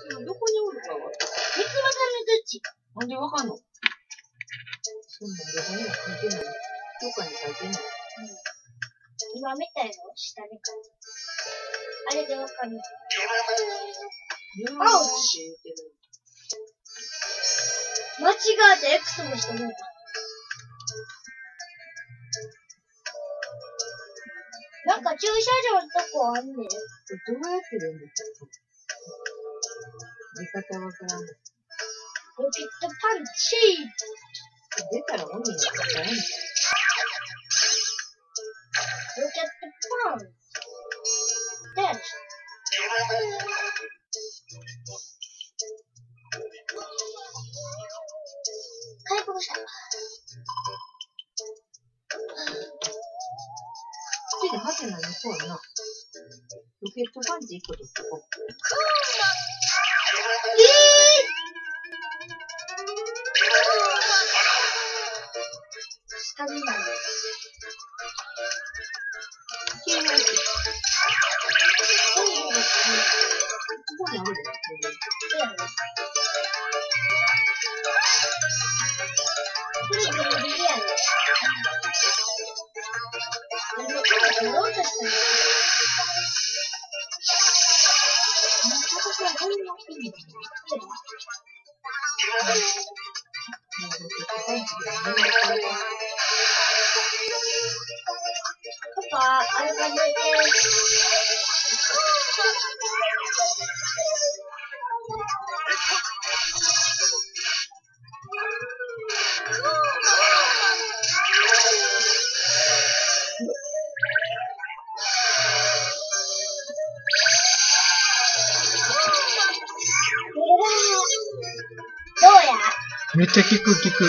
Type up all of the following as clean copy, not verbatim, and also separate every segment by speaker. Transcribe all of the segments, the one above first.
Speaker 1: どこにおるかは。
Speaker 2: 三つ葉さんのどっち？
Speaker 1: なんでわかんの？そんなんどこにも書いてない。どっかに書いてない。
Speaker 2: 今見たやろ？下に書いて。あれでわかんない。
Speaker 1: あうち言ってる。
Speaker 2: 間違えて X もしてもうた。なんか駐車場のとこあんねん。
Speaker 1: どうやって出るんですか？出方わからん。
Speaker 2: ロケットパンチ
Speaker 1: 出たら鬼になっちゃうんだ。
Speaker 2: ロケットパンチで、回復した。
Speaker 1: 次ハテナにそうやな。ロケットパンチ1個とここ。
Speaker 2: スタミナ。
Speaker 1: 消えないし。ここにあるで。
Speaker 2: これギリギリやね。やろうとしたの。
Speaker 1: 私はこんな人に。
Speaker 2: パパ、あれが出て。どうや？
Speaker 3: めっちゃ効く。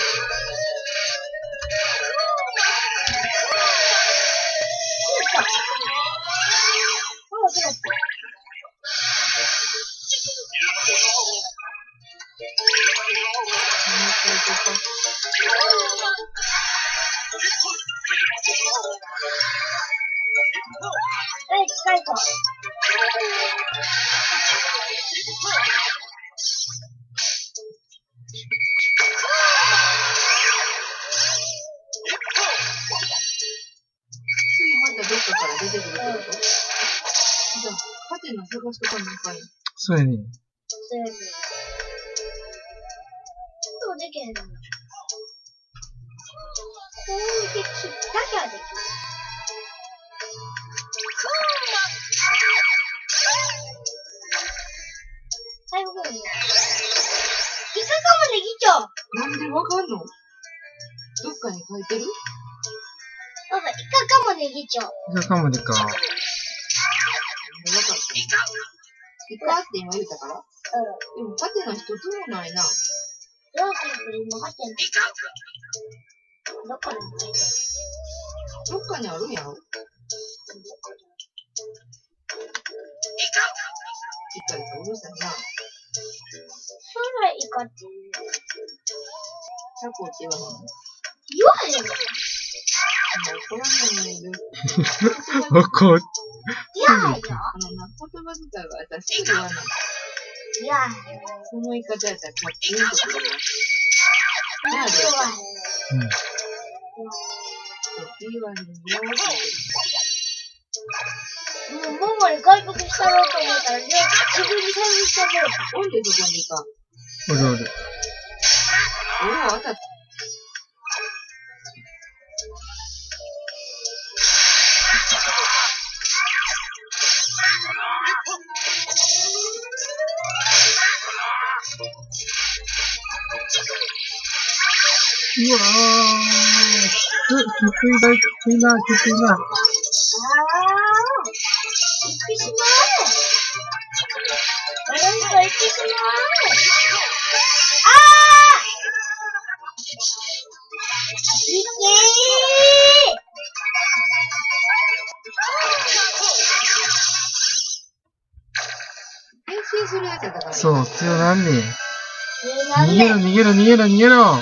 Speaker 2: 近いか。
Speaker 1: またどっかから出てくるってこと？じゃあ、ハテナ探しとかなあかんよ。
Speaker 3: そうやね。
Speaker 2: そうやね。どうできへんの？攻撃だけはできる。最後に。イカカモネギチョウ。
Speaker 1: なんでわかんの？どっかに書いてる？
Speaker 2: なんかイカカモネギチョウ。
Speaker 3: イカカモネか。
Speaker 1: わかった。イカって今言ったから？でもハテナ一つもないな。
Speaker 2: どうする今ハテナ。どっかに書いてる。
Speaker 1: どっかにあるやん。イカうるさいな。
Speaker 2: それイカって言う。
Speaker 1: タコって言わへんの？
Speaker 2: 言わへんの？
Speaker 1: 怒らないで。
Speaker 3: 怒っ。
Speaker 2: 言わへんの？
Speaker 1: 言葉遣いは私言わない。
Speaker 2: 言わへん。
Speaker 1: その言い方やったらかっこいいこと言います。
Speaker 2: 言わへん。
Speaker 1: 言わへんよ。
Speaker 2: もうママに外国したろうと思ったら、自分に返したろうと。
Speaker 1: おんでそこにか。
Speaker 3: おる。
Speaker 1: 俺は当たった。
Speaker 3: うわー。きついな。
Speaker 2: 行ってしまえ。私と行ってしまえ。いけ
Speaker 1: 変身するやつやったから。
Speaker 3: そう、強なんねん。
Speaker 2: なんで？
Speaker 3: 逃げろ。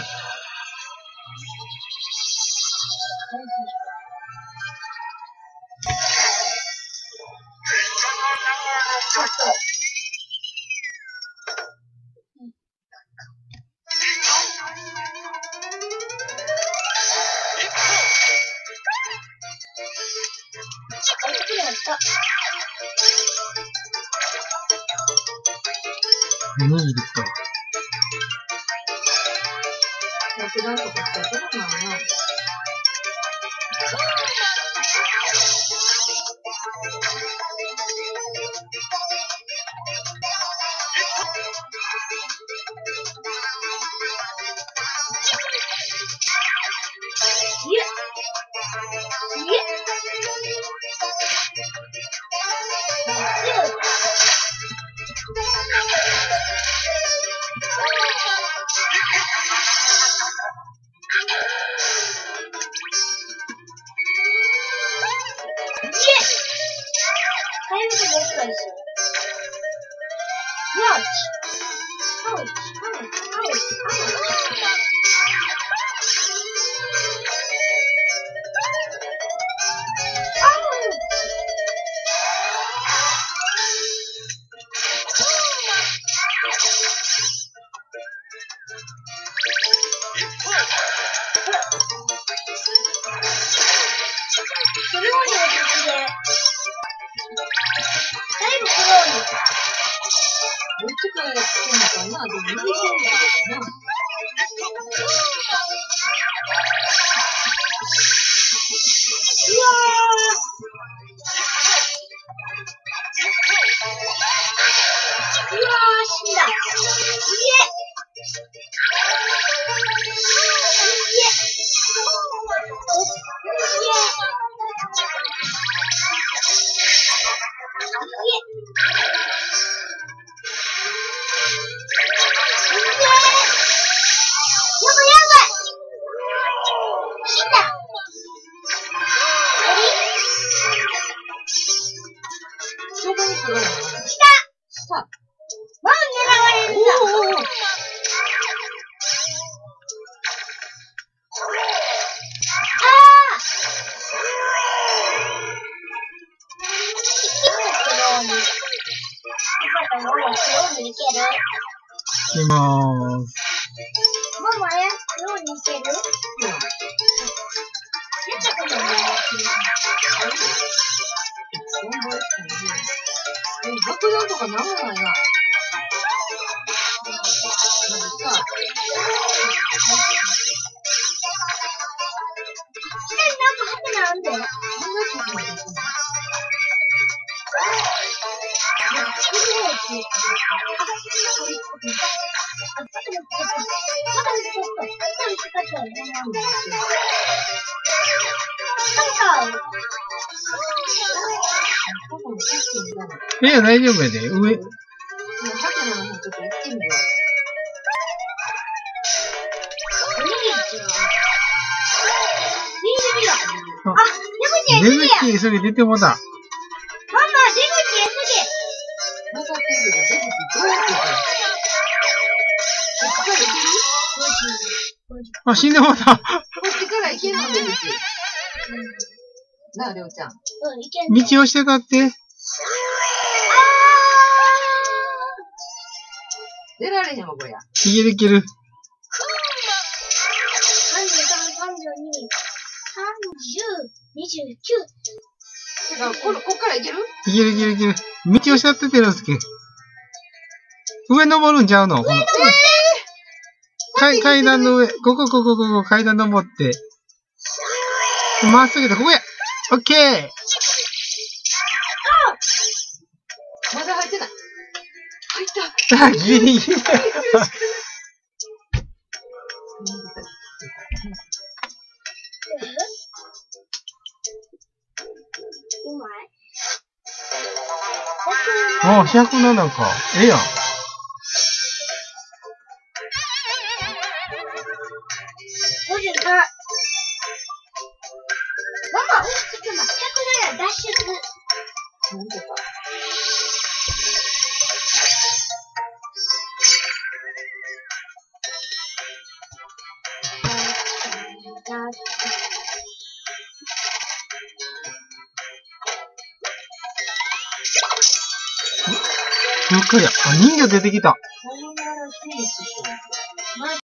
Speaker 3: おにぎりか。
Speaker 1: 爆弾とか使ったことないな。どっちからやってんのかな。でも右手にな。
Speaker 3: しまーす。
Speaker 2: ママやようにしてる？
Speaker 1: 爆弾とかなんもないな。
Speaker 2: なんで？
Speaker 3: いや、大丈夫やで。上。出口急げ出てもだ。
Speaker 2: ママ、出口急げ。
Speaker 3: あ、死んでもだ。
Speaker 1: こっちから行けんの出口。なあ、りょうちゃん。
Speaker 2: いけんの。
Speaker 3: 道をしてたって。
Speaker 1: 出られへんわ、こりゃ。
Speaker 3: いけるいける。
Speaker 2: 33、32、30、29。
Speaker 1: てか、こっから行ける？
Speaker 3: いけるいけるいける。道をしたっててるんすけ。上登るんちゃうの？階段の上。ここ、階段登って。まっすぐで、ここや。オッケー。
Speaker 1: まだ入ってない。入った。
Speaker 3: ギリギリ。
Speaker 2: うまい。
Speaker 3: あ、107か。ええやん。
Speaker 2: 53。ママ、ちょっと待って、107脱出。
Speaker 1: なんでか。
Speaker 3: どっかや。あ、人魚出てきた。
Speaker 1: さよならフィニッシュ。